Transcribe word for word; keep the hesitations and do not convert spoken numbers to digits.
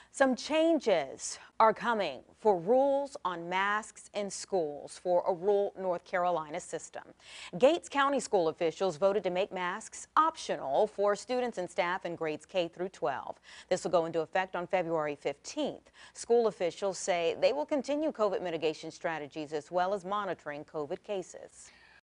Some changes are coming for rules on masks in schools for a rural North Carolina system. Gates County school officials voted to make masks optional for students and staff in grades K through twelve. This will go into effect on February fifteenth. School officials say they will continue COVID mitigation strategies as well as monitoring COVID cases.